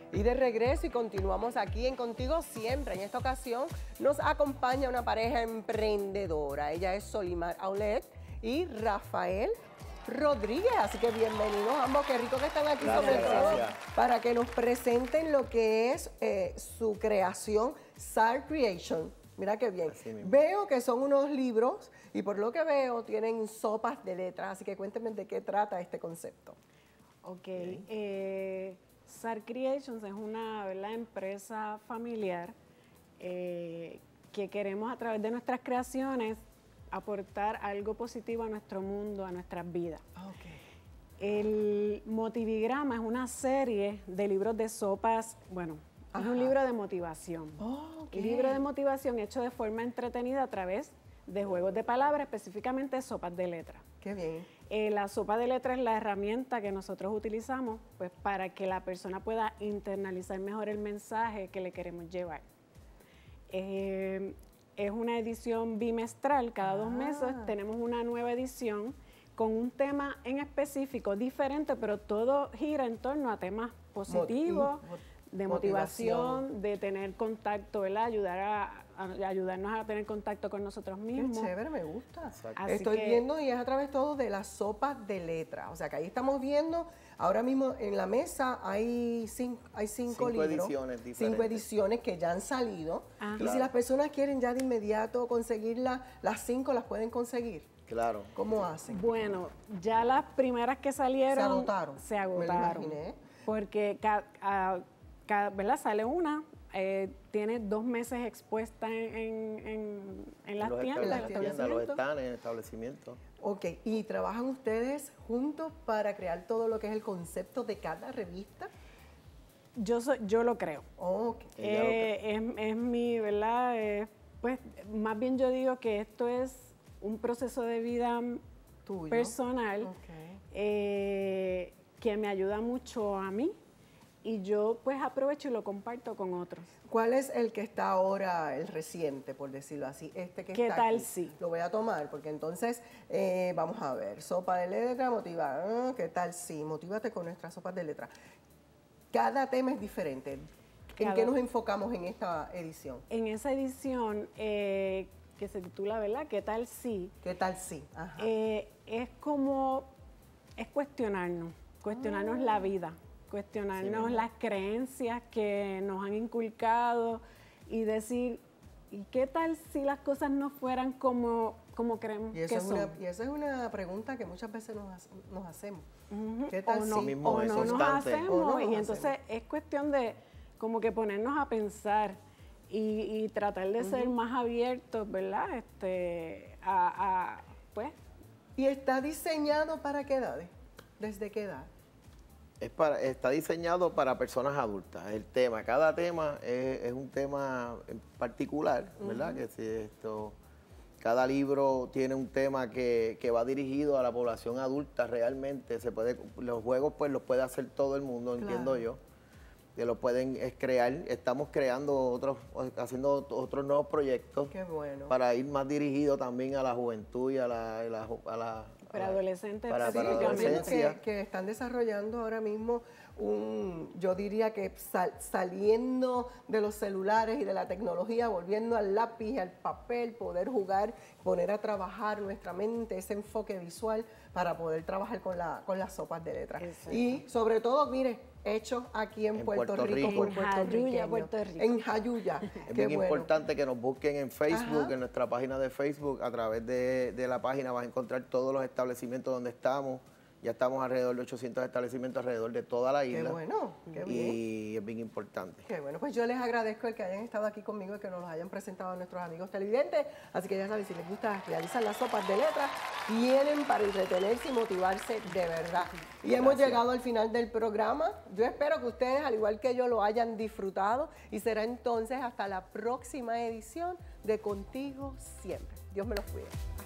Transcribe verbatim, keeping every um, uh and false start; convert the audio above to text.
Y de regreso y continuamos aquí en Contigo Siempre. En esta ocasión nos acompaña una pareja emprendedora. Ella es Solimar Aulet y Rafael Rodríguez. Así que bienvenidos ambos. Qué rico que están aquí, Gracias, sobre todo gracias. para que nos presenten lo que es eh, su creación, Sar Creation. Mira qué bien. Veo que son unos libros y por lo que veo tienen sopas de letras. Así que cuéntenme de qué trata este concepto. Ok. Eh, Sar Creations es una, ¿verdad?, empresa familiar eh, que queremos a través de nuestras creaciones aportar algo positivo a nuestro mundo, a nuestras vidas. Okay. El Motivigrama es una serie de libros de sopas, bueno, Ajá. es un libro de motivación. Oh, okay. Un libro de motivación hecho de forma entretenida a través de juegos de palabras, específicamente sopas de letras. Qué bien. Eh, la sopa de letras es la herramienta que nosotros utilizamos pues, para que la persona pueda internalizar mejor el mensaje que le queremos llevar. Eh, es una edición bimestral, cada ah. dos meses tenemos una nueva edición con un tema en específico diferente, pero todo gira en torno a temas positivos, Mot de motivación, motivación, de tener contacto, ¿verdad? Ayudar a, a ayudarnos a tener contacto con nosotros mismos. Qué chévere, me gusta. Así Estoy que, viendo y es a través todo de las sopas de letras. O sea que ahí estamos viendo, ahora mismo en la mesa hay cinco, hay cinco, cinco libros, ediciones diferentes. cinco ediciones que ya han salido. Ah, y claro. si las personas quieren ya de inmediato conseguirlas, las cinco las pueden conseguir. Claro. ¿Cómo hacen? Bueno, ya las primeras que salieron se agotaron. Se agotaron. Me lo imaginé. Porque ca, a, ca, ¿verdad? Sale una, eh, tiene dos meses expuesta en, en, en, en las los tiendas, en en las tiendas, los están en establecimientos. Ok, ¿y trabajan ustedes juntos para crear todo lo que es el concepto de cada revista? Yo, soy, yo lo creo. Okay. Eh, es, es mi, ¿verdad? Eh, pues más bien yo digo que esto es un proceso de vida tuyo, personal okay. eh, que me ayuda mucho a mí y yo pues aprovecho y lo comparto con otros. ¿Cuál es el que está ahora, el reciente, por decirlo así? Este que ¿Qué está tal aquí. si? Lo voy a tomar porque entonces eh, vamos a ver, sopa de letra, motiva. Ah, ¿qué tal si? Motívate con nuestras sopas de letra. Cada tema es diferente. ¿En Cada... qué nos enfocamos en esta edición? En esa edición eh, que se titula, ¿verdad? ¿Qué tal si? ¿Qué tal si? Ajá. Eh, es como, es cuestionarnos, cuestionarnos ah. la vida, cuestionarnos sí, las creencias que nos han inculcado y decir, ¿y qué tal si las cosas no fueran como, como creemos y eso que es son? Una, y esa es una pregunta que muchas veces nos, nos hacemos. Uh-huh. ¿Qué tal o no, si? Mismo o no nos hacemos, o no nos y entonces hacemos. Es cuestión de como que ponernos a pensar y, y tratar de uh-huh. ser más abiertos, ¿verdad? Este, a, a, pues. ¿Y está diseñado para qué edades? ¿Desde qué edad? Es para, está diseñado para personas adultas. El tema, cada tema es, es un tema en particular, ¿verdad? Uh-huh. Que si esto, cada libro tiene un tema que, que va dirigido a la población adulta realmente. Se puede, los juegos pues los puede hacer todo el mundo, claro. Entiendo yo. Que lo pueden es crear. Estamos creando otros, haciendo otros nuevos proyectos. Qué bueno. Para ir más dirigido también a la juventud y a la, a la, a la para adolescentes, para, sí, para adolescencia. Que, que están desarrollando ahora mismo un, yo diría que sal, saliendo de los celulares y de la tecnología, volviendo al lápiz, al papel, poder jugar, poner a trabajar nuestra mente, ese enfoque visual para poder trabajar con, la, con las sopas de letras. Exacto. Y sobre todo, mire, hecho aquí en, en Puerto, Puerto Rico, Rico, por Jayuya, Puerto Rico. En Jayuya. Es bien bueno. importante que nos busquen en Facebook, Ajá. en nuestra página de Facebook. A través de, de la página vas a encontrar todos los establecimientos donde estamos. Ya estamos alrededor de ochocientos establecimientos alrededor de toda la isla. Qué bueno, qué bien. Y es bien importante. Qué bueno, pues yo les agradezco el que hayan estado aquí conmigo y que nos los hayan presentado a nuestros amigos televidentes. Así que ya saben, si les gusta realizar las sopas de letras, tienen para entretenerse y motivarse de verdad. Y Gracias. Hemos llegado al final del programa. Yo espero que ustedes, al igual que yo, lo hayan disfrutado. Y será entonces hasta la próxima edición de Contigo Siempre. Dios me los cuide.